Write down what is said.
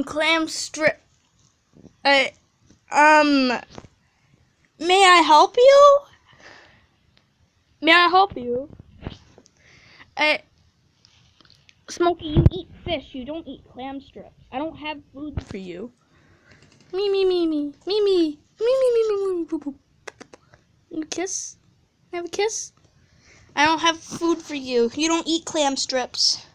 clam strip. May I help you? May I help you? Smokey, you eat fish. You don't eat clam strips. I don't have food for you. Me, me, me, me, me, me, me, me, me, me, me, me. You kiss? Have a kiss? I don't have food for you. You don't eat clam strips.